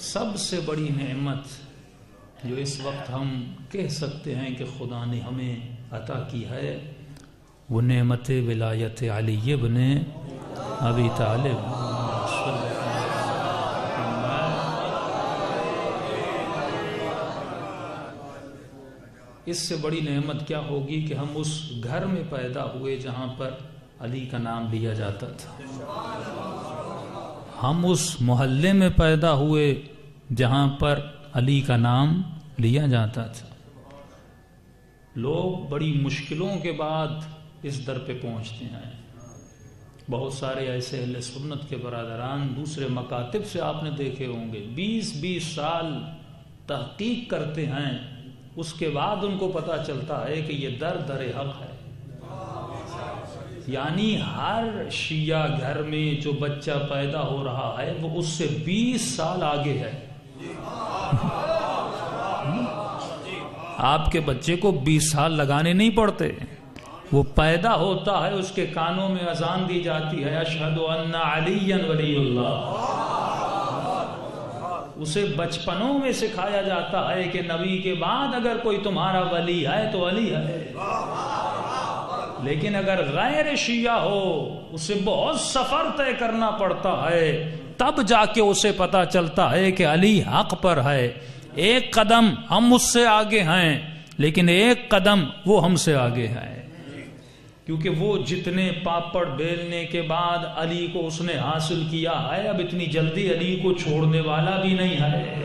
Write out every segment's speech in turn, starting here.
سب سے بڑی نعمت جو اس وقت ہم کہہ سکتے ہیں کہ خدا نے ہمیں عطا کی ہے وہ نعمت ولایت علی بن ابی طالب. اس سے بڑی نعمت کیا ہوگی کہ ہم اس گھر میں پیدا ہوئے جہاں پر علی کا نام لیا جاتا تھا. ہم اس محلے میں پیدا ہوئے جہاں پر علی کا نام لیا جاتا تھا. لوگ بڑی مشکلوں کے بعد اس در پہ پہنچتے ہیں. بہت سارے ایسے اہل سنت کے برادران دوسرے مکاتب سے آپ نے دیکھے ہوں گے 20-20 سال تحقیق کرتے ہیں، اس کے بعد ان کو پتا چلتا ہے کہ یہ در حق ہے. یعنی ہر شیعہ گھر میں جو بچہ پیدا ہو رہا ہے وہ اس سے 20 سال آگے ہے. آپ کے بچے کو 20 سال لگانے نہیں پڑتے، وہ پیدا ہوتا ہے اس کے کانوں میں اذان دی جاتی ہے اشہد ان علی ولی اللہ. اسے بچپنوں میں سکھایا جاتا ہے کہ نبی کے بعد اگر کوئی تمہارا ولی ہے تو علی ہے. لیکن اگر غیر شیعہ ہو اسے بہت سفر طے کرنا پڑتا ہے، تب جا کے اسے پتا چلتا ہے کہ علی حق پر ہے. ایک قدم ہم اس سے آگے ہیں لیکن ایک قدم وہ ہم سے آگے ہے، کیونکہ وہ جتنے پاپڑ بیلنے کے بعد علی کو اس نے حاصل کیا ہے اب اتنی جلدی علی کو چھوڑنے والا بھی نہیں ہے.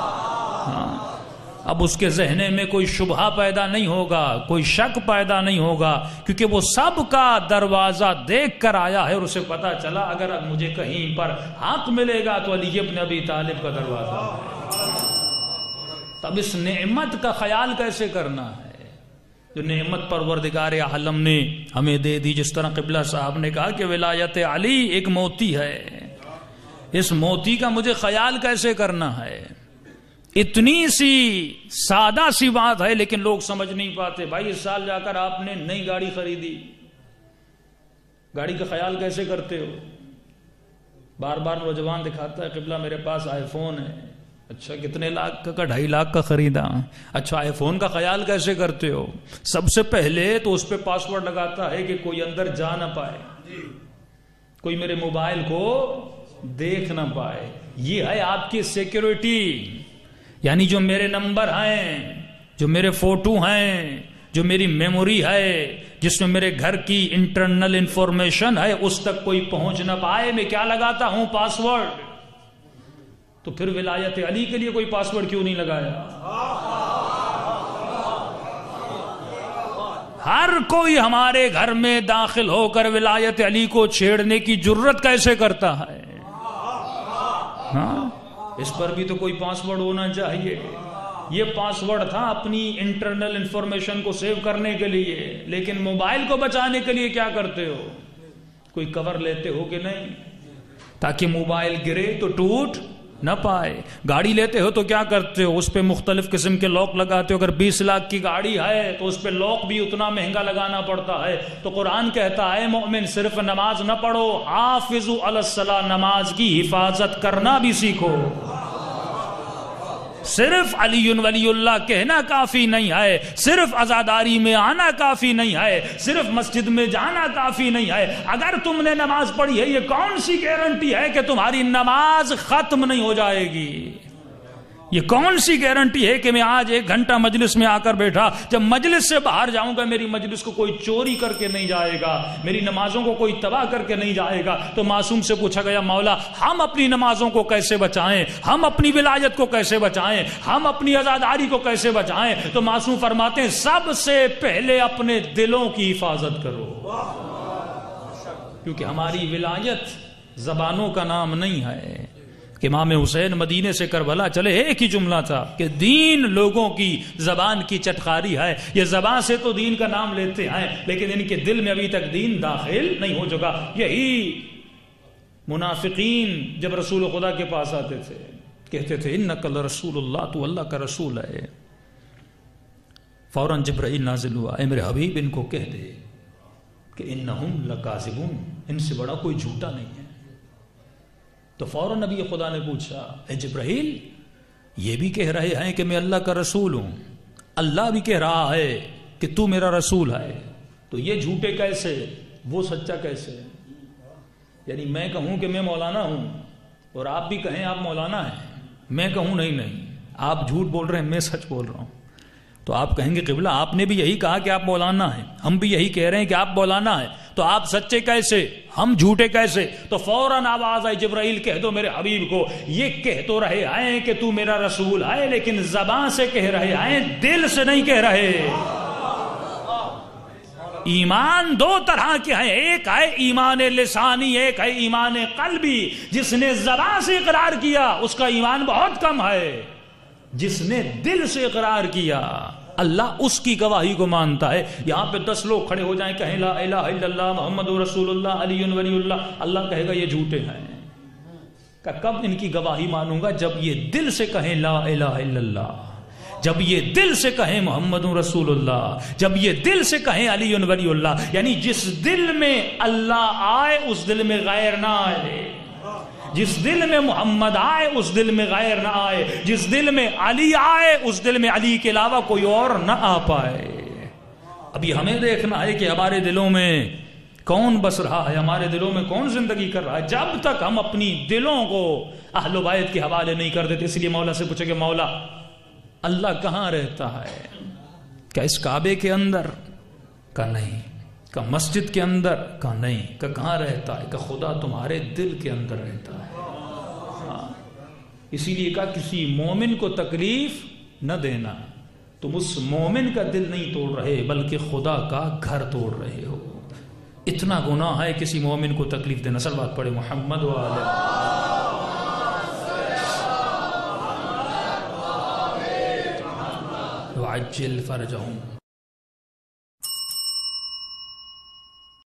اب اس کے ذہن میں کوئی شبہہ پیدا نہیں ہوگا، کوئی شک پیدا نہیں ہوگا، کیونکہ وہ سب کا دروازہ دیکھ کر آیا ہے اور اسے پتا چلا اگر مجھے کہیں پر حق ملے گا تو علی ابن ابی طالب کا دروازہ ہے. تب اس نعمت کا خیال کیسے کرنا ہے جو نعمت پروردگار عالم نے ہمیں دے دی. جس طرح قبلہ صاحب نے کہا کہ ولایت علی ایک موتی ہے، اس موتی کا مجھے خیال کیسے کرنا ہے. اتنی سی سادہ سی بات ہے لیکن لوگ سمجھ نہیں پاتے. بھائی اس سال جا کر آپ نے نئی گاڑی خریدی، گاڑی کا خیال کیسے کرتے ہو؟ بار بار نوجوان دکھاتا ہے قبلہ میرے پاس آئی فون ہے. اچھا کتنے لاکھ کا؟ 2.5 لاکھ کا خریدا. اچھا آئی فون کا خیال کیسے کرتے ہو؟ سب سے پہلے تو اس پہ پاسورڈ لگاتا ہے کہ کوئی اندر جا نہ پائے، کوئی میرے موبائل کو دیکھ نہ پائے. یہ ہے آپ کی سیکیورٹی. یعنی جو میرے نمبر ہیں، جو میرے فوٹو ہیں، جو میری میموری ہے، جس میں میرے گھر کی انٹرنل انفارمیشن ہے، اس تک کوئی پہنچ نہ پائے. میں کیا لگاتا ہوں؟ پاسورڈ. تو پھر ولایت علی کے لیے کوئی پاسورڈ کیوں نہیں لگایا؟ ہر کوئی ہمارے گھر میں داخل ہو کر ولایت علی کو چھیڑنے کی جرت کیسے کرتا ہے؟ ہاں اس پر بھی تو کوئی پاسورڈ ہونا چاہیے. یہ پاسورڈ تھا اپنی انٹرنل انفارمیشن کو سیو کرنے کے لیے، لیکن موبائل کو بچانے کے لیے کیا کرتے ہو؟ کوئی کور لیتے ہو کہ نہیں تاکہ موبائل گرے تو ٹوٹ نہ پائے. گاڑی لیتے ہو تو کیا کرتے ہو؟ اس پہ مختلف قسم کے لاک لگاتے ہو. اگر 20 لاکھ کی گاڑی ہے تو اس پہ لاک بھی اتنا مہنگا لگانا پڑتا ہے. تو قرآن کہتا ہے مومن صرف نماز نہ پڑھو، حافظوا علی الصلاۃ، نماز کی حفاظت کرنا بھی سیکھو. صرف علی ولی اللہ کہنا کافی نہیں ہے، صرف عزاداری میں آنا کافی نہیں ہے، صرف مسجد میں جانا کافی نہیں ہے. اگر تم نے نماز پڑھی ہے یہ کون سی گارنٹی ہے کہ تمہاری نماز ختم نہیں ہو جائے گی؟ یہ کون سی گارنٹی ہے کہ میں آج 1 گھنٹہ مجلس میں آ کر بیٹھا، جب مجلس سے باہر جاؤں گا میری مجلس کو کوئی چوری کر کے نہیں جائے گا، میری نمازوں کو کوئی تباہ کر کے نہیں جائے گا؟ تو معصوم سے پوچھا گیا مولا ہم اپنی نمازوں کو کیسے بچائیں، ہم اپنی ولایت کو کیسے بچائیں، ہم اپنی عزاداری کو کیسے بچائیں؟ تو معصوم فرماتے ہیں سب سے پہلے اپنے دلوں کی حفاظت کرو، کیونکہ ہماری ولایت زبانوں کا نام نہیں ہے. کہ امام حسین مدینے سے کربلا چلے ایک ہی جملہ تھا کہ دین لوگوں کی زبان کی چٹخاری ہے. یہ زبان سے تو دین کا نام لیتے ہیں لیکن ان کے دل میں ابھی تک دین داخل نہیں ہو چکا. یہی منافقین جب رسول خدا کے پاس آتے تھے کہتے تھے انک لرسول اللہ، تو اللہ کا رسول ہے. فوراً جبرائیل نازل ہوا، اے میرے حبیب ان کو کہہ دے کہ انہم لکاذبون، ان سے بڑا کوئی جھوٹا نہیں ہے. تو فوراً نبی خدا نے پوچھا اے جبرائیل یہ بھی کہہ رہے ہیں کہ میں اللہ کا رسول ہوں، اللہ بھی کہہ رہا ہے کہ تو میرا رسول ہے، تو یہ جھوٹے کیسے وہ سچا کیسے؟ یعنی میں کہوں کہ میں مولانا ہوں اور آپ بھی کہیں آپ مولانا ہیں، میں کہوں نہیں آپ جھوٹ بول رہے ہیں میں سچ بول رہا ہوں، تو آپ کہیں گے قبلہ آپ نے بھی یہی کہا کہ آپ مولانا ہیں، ہم بھی یہی کہہ رہے ہیں کہ آپ مولانا ہیں، تو آپ سچے کیسے ہم جھوٹے کیسے؟ تو فوراً آواز آئی جبرائیل کہہ دو میرے حبیب کو یہ کہہ تو رہے ہیں کہ تو میرا رسول ہے، لیکن زبان سے کہہ رہے ہیں دل سے نہیں کہہ رہے۔ ایمان دو طرح کے ہیں، ایک ہے ایمان لسانی، ایک ہے ایمان قلبی۔ جس نے زبان سے اقرار کیا اس کا ایمان بہت کم ہے، جس نے دل سے اقرار کیا اللہ اس کی گواہی کو مانتا ہے۔ یہاں پہ 10 لوگ کھڑے ہو جائیں کہیں لا الہ الا اللہ محمد رسول اللہ علی ولی اللہ، اللہ کہے گا یہ جھوٹے ہیں۔ کہ کب ان کی گواہی مانوں گا؟ جب یہ دل سے کہیں لا الہ الا اللہ، جب یہ دل سے کہیں محمد رسول اللہ، جب یہ دل سے کہیں علی ولی اللہ۔ یعنی جس دل میں اللہ آئے اس دل میں غیر نہ آئے، جس دل میں محمد آئے اس دل میں غیر نہ آئے، جس دل میں علی آئے اس دل میں علی کے علاوہ کوئی اور نہ آ پائے۔ ابھی ہمیں دیکھنا ہے کہ ہمارے دلوں میں کون بس رہا ہے، ہمارے دلوں میں کون زندگی کر رہا ہے۔ جب تک ہم اپنی دلوں کو اہل و بیت کے حوالے نہیں کر دیتے، اس لیے مولا سے پوچھے کہ مولا اللہ کہاں رہتا ہے؟ کیا اس کعبے کے اندر؟ کہ نہیں۔ کہ مسجد کے اندر؟ کہ نہیں۔ کہ کہاں رہتا ہے؟ کہ خدا تمہارے دل کے اندر رہتا ہے۔ ہاں، اسی لیے کہا کسی مومن کو تکلیف نہ دینا، تم اس مومن کا دل نہیں توڑ رہے بلکہ خدا کا گھر توڑ رہے ہو۔ اتنا گناہ ہے کسی مومن کو تکلیف دینا۔ صلوات پڑھے محمد وآلہ۔ وعجل فرجہم۔